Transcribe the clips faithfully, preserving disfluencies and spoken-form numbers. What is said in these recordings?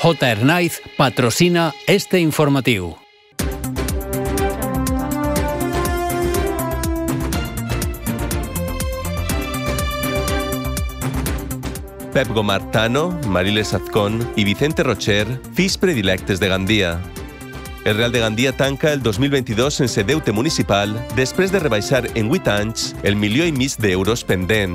J. Hernáiz patrocina este informatiu. Pep Gomartano, Mariles Azcón i Vicente Rocher, fills predilectes de Gandia. El Real de Gandia tanca el dos mil vint-i-dos sense deute municipal després de rebaixar en vuit anys el milió i mig d'euros pendent.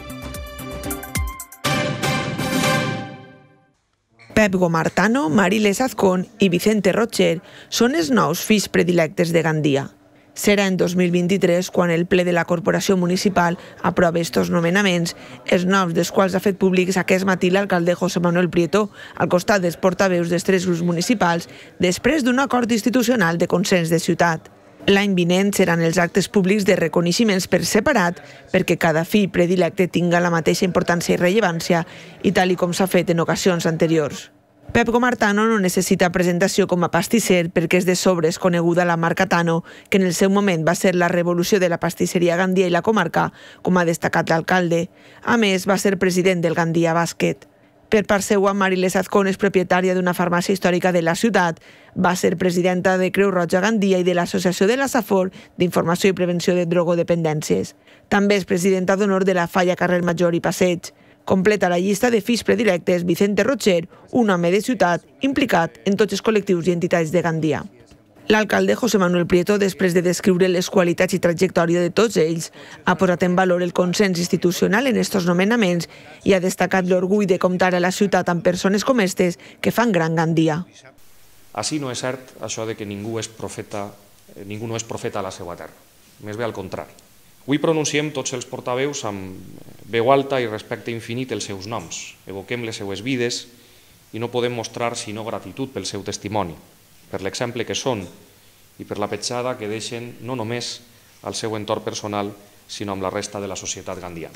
Pep Gomartano, Mariles Azcón i Vicente Rocher són els nous fills predilectes de Gandia. Serà en dos mil vint-i-tres quan el ple de la Corporació Municipal aprova estos nomenaments, els noms dels quals ha fet públics aquest matí l'alcalde José Manuel Prieto, al costat dels portaveus dels tres grups municipals, després d'un acord institucional de consens de ciutat. L'any vinent seran els actes públics de reconeixements per separat perquè cada fill predilecte tinga la mateixa importància i rellevància i tal i com s'ha fet en ocasions anteriors. Pep Gomartano no necessita presentació com a pastisser perquè és de sobres coneguda la marca Tano, que en el seu moment va ser la revolució de la pastisseria Gandia i la comarca, com ha destacat l'alcalde. A més, va ser president del Gandia Bàsquet. Per part seua, Mariles Azcón és propietària d'una farmàcia històrica de la ciutat, va ser presidenta de Creu Roja Gandia i de l'Associació de la Safor d'Informació i Prevenció de Drogodependències. També és presidenta d'honor de la Falla Carrer Major i Passeig. Completa la llista de fills predilectes Vicente Rocher, un home de ciutat implicat en tots els col·lectius i entitats de Gandia. L'alcalde José Manuel Prieto, després de descriure les qualitats i trajectòria de tots ells, ha posat en valor el consens institucional en estos nomenaments i ha destacat l'orgull de comptar a la ciutat amb persones com estes que fan gran Gandia. Així no és cert això de que ningú és profeta, ningú no és profeta a la seva terra. Més bé al contrari. Avui pronunciem tots els portaveus amb veu alta i respecte infinit els seus noms. Evoquem les seues vides i no podem mostrar sinó gratitud pel seu testimoni, per l'exemple que són i per la petjada que deixen no només al seu entorn personal, sinó amb la resta de la societat gandiana.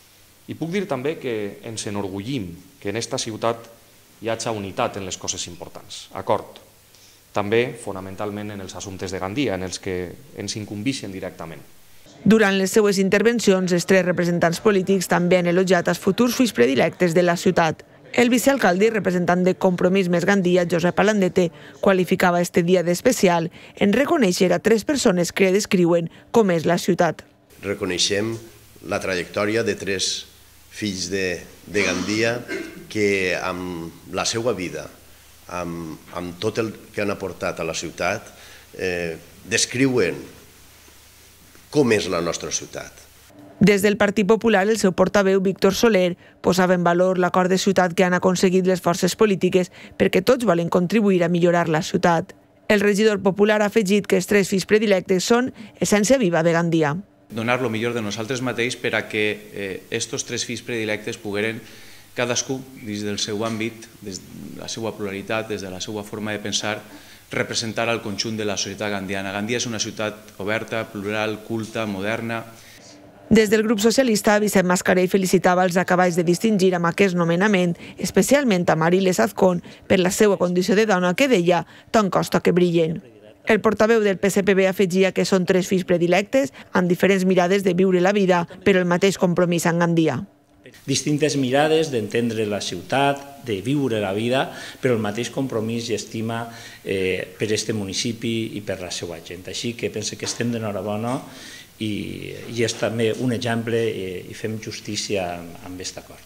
I puc dir també que ens enorgullim que en esta ciutat hi hagi unitat en les coses importants, acord. També, fonamentalment, en els assumptes de Gandia, en els que ens incumbeixen directament. Durant les seues intervencions, els tres representants polítics també han elogiat els futurs fills predilectes de la ciutat. El vicealcalde i representant de Compromís Més Gandia, Josep Alandete, qualificava este dia d'especial en reconèixer a tres persones que descriuen com és la ciutat. Reconeixem la trajectòria de tres fills de, de Gandia que amb la seva vida, amb, amb tot el que han aportat a la ciutat, eh, descriuen com és la nostra ciutat. Des del Partit Popular, el seu portaveu, Víctor Soler, posava en valor l'acord de ciutat que han aconseguit les forces polítiques perquè tots volen contribuir a millorar la ciutat. El regidor popular ha afegit que els tres fills predilectes són essència viva de Gandia. Donar lo millor de nosaltres mateix per a que eh, estos tres fills predilectes pogueren cadascú, des del seu àmbit, des de la seva pluralitat, des de la seva forma de pensar, representar al conjunt de la societat gandiana. Gandia és una ciutat oberta, plural, culta, moderna. Des del grup socialista, Vicent Mascarell felicitava els acabats de distingir amb aquest nomenament, especialment a Mariles Azcón, per la seva condició de dona que deia «tant costa que brillen». El portaveu del P S P B afegia que són tres fills predilectes amb diferents mirades de viure la vida, però el mateix compromís amb Gandia. Distintes mirades d'entendre la ciutat, de viure la vida, però el mateix compromís i estima eh, per este municipi i per la seva gent. Així que penso que estem d'enhorabona i, i és també un exemple i, i fem justícia amb aquest acord.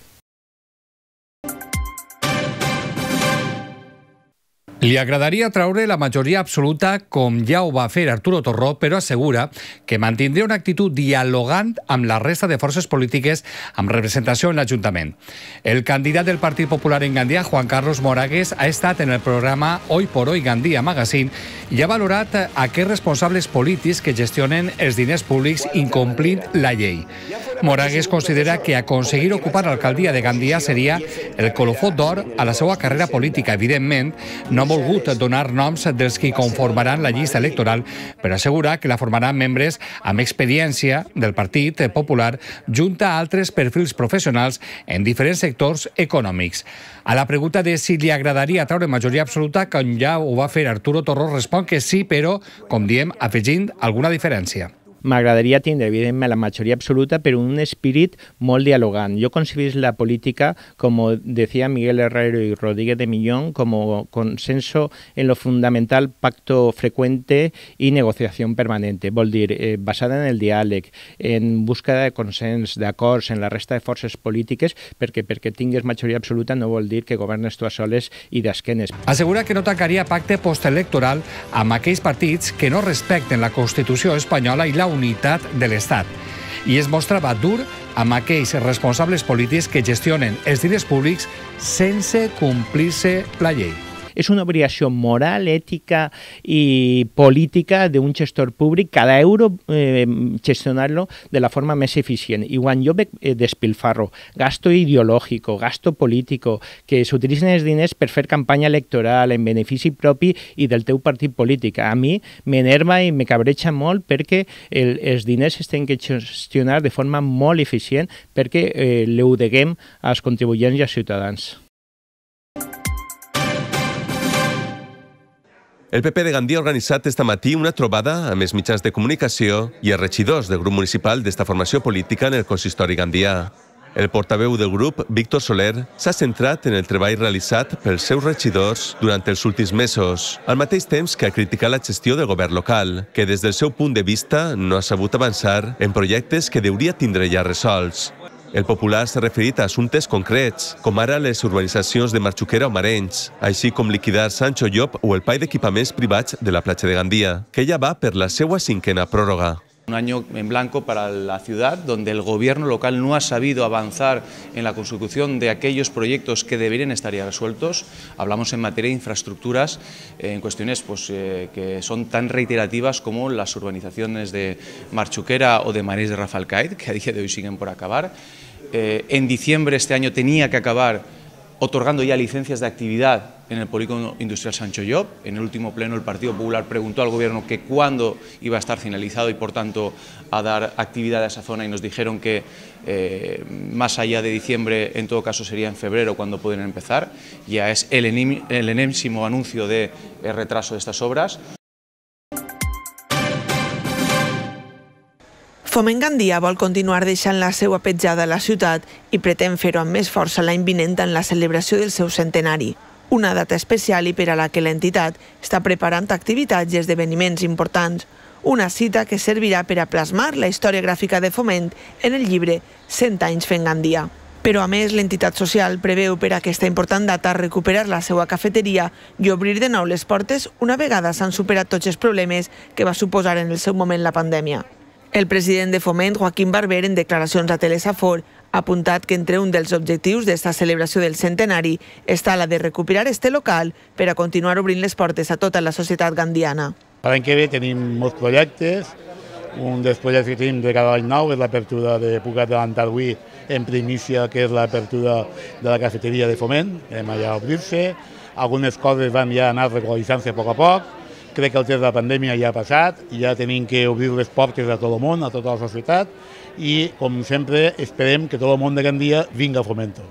Li agradaria traure la majoria absoluta com ja ho va fer Arturo Torró, però assegura que mantindrà una actitud dialogant amb la resta de forces polítiques amb representació en l'Ajuntament. El candidat del Partit Popular en Gandia, Juan Carlos Moragues, ha estat en el programa Hoy por Hoy Gandia Magazine i ha valorat aquests responsables polítics que gestionen els diners públics incomplint la llei. Moragues considera que aconseguir ocupar l'alcaldia de Gandia seria el colofó d'or a la seva carrera política. Evidentment, no ha volgut donar noms dels qui conformaran la llista electoral, però assegura que la formaran membres amb experiència del Partit Popular junt a altres perfils professionals en diferents sectors econòmics. A la pregunta de si li agradaria treure majoria absoluta, com ja ho va fer Arturo Torró, respon que sí, però, com diem, afegint alguna diferència. m'agradaria tindre, evidentment, la majoria absoluta, però un espírit molt dialogant. Jo concebís la política, com decía Miguel Herrero y Rodríguez de Millón, como consenso en lo fundamental, pacto frecuente y negociación permanente. Vol dir, eh, basada en el diàleg, en búsqueda de consens, d'acords, en la resta de forces polítiques, perquè perquè tingues majoria absoluta no vol dir que governes tu a soles i d'esquenes. Assegura que no tancaria pacte postelectoral amb aquells partits que no respecten la Constitució espanyola i la unitat de l'Estat. I es mostrava dur amb aquells responsables polítics que gestionen els diners públics sense complir-se la llei. És una obligació moral, ètica i política d'un gestor públic cada euro eh, gestionar-lo de la forma més eficient. I quan jo veig eh, despilfarro, gasto ideològico, gasto político, que s'utilitzen els diners per fer campanya electoral en benefici propi i del teu partit polític, a mi m'enerva i me cabreja molt perquè el, els diners es tenen que gestionar de forma molt eficient perquè eh, ho deguem als contribuents i als ciutadans. El P P de Gandia ha organitzat esta matí una trobada amb els mitjans de comunicació i els regidors del grup municipal d'esta formació política en el consistori gandià. El portaveu del grup, Víctor Soler, s'ha centrat en el treball realitzat pels seus regidors durant els últims mesos, al mateix temps que ha criticat la gestió del govern local, que des del seu punt de vista no ha sabut avançar en projectes que hauria tindre ja resolts. El popular s'ha referit a assumptes concrets, com ara les urbanitzacions de Marxuquera o Marenys, així com liquidar Sancho Llop o el pla d'equipaments privats de la platja de Gandia, que ja va per la seva cinquena pròrroga. Un año en blanco para la ciudad, donde el gobierno local no ha sabido avanzar en la consecución de aquellos proyectos que deberían estar ya resueltos. Hablamos en materia de infraestructuras, eh, en cuestiones pues, eh, que son tan reiterativas como las urbanizaciones de Marxuquera o de Marenys de Rafelcait, que a día de hoy siguen por acabar. Eh, en diciembre este año tenía que acabar otorgando ya licencias de actividad en el polígono industrial Sancho Llop. En el último pleno el Partido Popular preguntó al Gobierno que cuándo iba a estar finalizado y por tanto a dar actividad a esa zona y nos dijeron que eh, más allá de diciembre en todo caso sería en febrero cuando pueden empezar. Ya es el, enim, el enésimo anuncio de eh, retraso de estas obras. Foment Gandia vol continuar deixant la seva petjada a la ciutat i pretén fer-ho amb més força l'any vinent en la celebració del seu centenari. Una data especial i per a la que l'entitat està preparant activitats i esdeveniments importants. Una cita que servirà per a plasmar la història gràfica de Foment en el llibre cent anys fent Gandia. Però a més, l'entitat social preveu per a aquesta important data recuperar la seva cafeteria i obrir de nou les portes una vegada s'han superat tots els problemes que va suposar en el seu moment la pandèmia. El president de Foment, Joaquim Barber, en declaracions a Telesafor, ha apuntat que entre un dels objectius d'esta celebració del centenari està la de recuperar este local per a continuar obrint les portes a tota la societat gandiana. L'any que ve tenim molts projectes. Un dels projectes que tenim de cada any nou és l'apertura de, puc adelantar avui en primícia, que és l'apertura de la cafeteria de Foment, anem allà a obrir-se. Algunes coses van ja anar regularitzant-se a poc a poc. Crec que el temps de la pandèmia ja ha passat i ja tenim que obrir les portes a tot el món, a tota la societat, i, com sempre, esperem que tot el món de Gandia vingui a Fomento.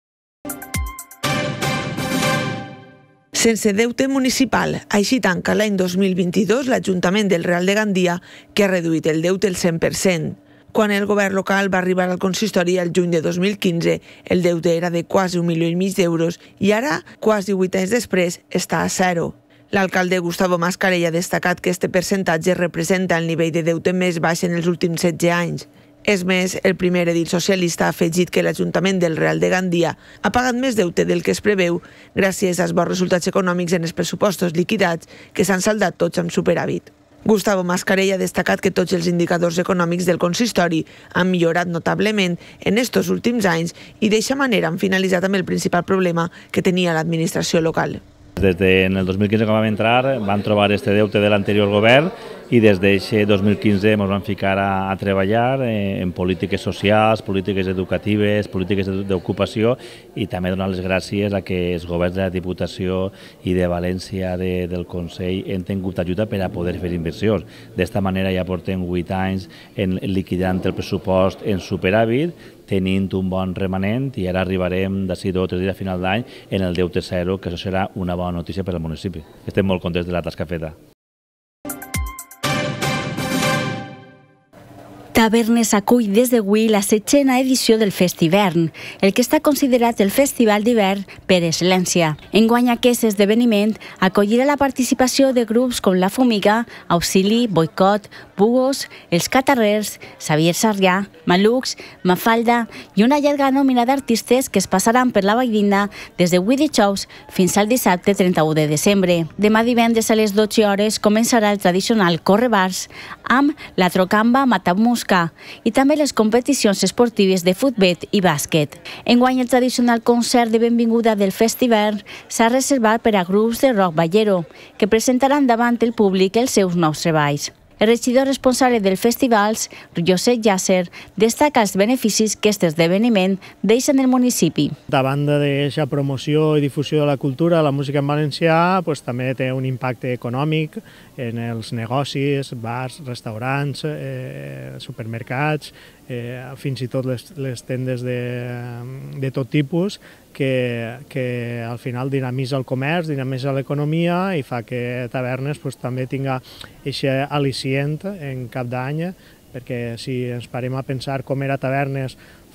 Sense deute municipal, així tanca l'any dos mil vint-i-dos l'Ajuntament del Real de Gandia, que ha reduït el deute el cent per cent. Quan el govern local va arribar al consistori al juny de dos mil quinze, el deute era de quasi un milió i mig d'euros i ara, quasi vuit anys després, està a zero. L'alcalde Gustavo Mascarell ha destacat que este percentatge representa el nivell de deute més baix en els últims setze anys. És més, el primer edil socialista ha afegit que l'Ajuntament del Real de Gandia ha pagat més deute del que es preveu gràcies als bons resultats econòmics en els pressupostos liquidats que s'han saldat tots amb superàvit. Gustavo Mascarell ha destacat que tots els indicadors econòmics del consistori han millorat notablement en estos últims anys i d'eixa manera han finalitzat amb el principal problema que tenia l'administració local. Des del dos mil quinze que vam entrar van trobar este deute de l'anterior govern i des d'aquest dos mil quinze ens vam ficar a, a treballar en polítiques socials, polítiques educatives, polítiques d'ocupació i també donar les gràcies a que els governs de la Diputació i de València de, del Consell han tingut ajuda per a poder fer inversions. D'esta manera ja portem vuit anys en liquidant el pressupost en superàvit, tenint un bon remanent i ara arribarem d'ací dos o tres dies a final d'any en el deute zero, que això serà una bona notícia per al municipi. Estem molt contents de la tasca feta. Tavernes acull des d'avui la setena edició del Festivern, el que està considerat el festival d'hivern per excel·lència. Enguany aquest esdeveniment acollirà la participació de grups com La Fumiga, Auxili, Boicot, Bugos, Els Catarrers, Xavier Sarrià, Malux, Mafalda i una llarga nòmina d'artistes que es passaran per la Valldigna des de avui dijous fins al dissabte trenta-u de desembre. Demà divendres a les dotze hores començarà el tradicional Correbars amb la Trocamba Matamusca i també les competicions esportives de futbol i bàsquet. Enguany el tradicional concert de benvinguda del festival s'ha reservat per a grups de rock ballero, que presentaran davant el públic els seus nous treballs. El regidor responsable dels festivals, Josep Llàcer, destaca els beneficis que aquest esdeveniment deixa en el municipi. A banda d'aquesta promoció i difusió de la cultura, la música en valencià pues, també té un impacte econòmic en els negocis, bars, restaurants, eh, supermercats, eh, fins i tot les, les tendes de, de tot tipus, que, que al final dinamitza el comerç, dinamitza l'economia i fa que Tavernes pues, també tinga aquest al·licient en cap d'any, perquè si ens parem a pensar com era Tavernes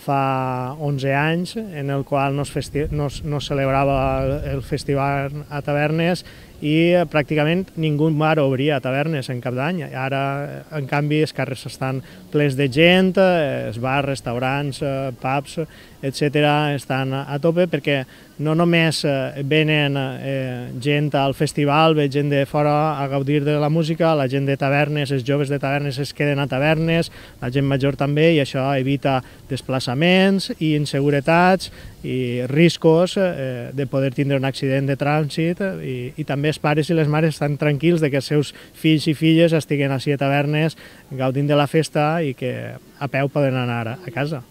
fa onze anys, en el qual no es, festi no es, no es celebrava el festival a Tavernes i pràcticament ningú bar obria a Tavernes en cap d'any. Ara, en canvi, els carrers estan plens de gent, els bars, restaurants, pubs, etcètera, estan a tope perquè no només venen eh, gent al festival, ve gent de fora a gaudir de la música, la gent de Tavernes, els joves de Tavernes es queden a Tavernes, la gent major també, i això evita desplaçaments i inseguretats i riscos eh, de poder tindre un accident de trànsit i, i també els pares i les mares estan tranquils de que els seus fills i filles estiguen així a Tavernes gaudint de la festa i que a peu poden anar a casa.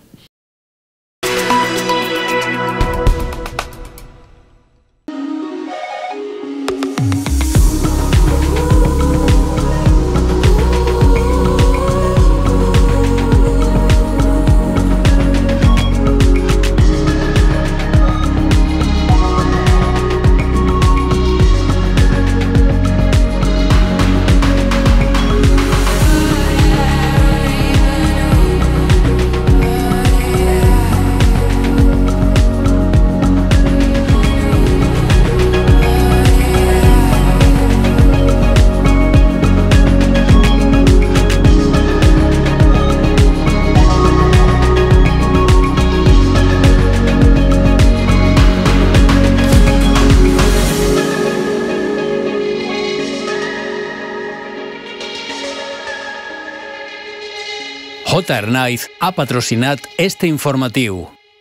J R Night ha patrocinat este informatiu.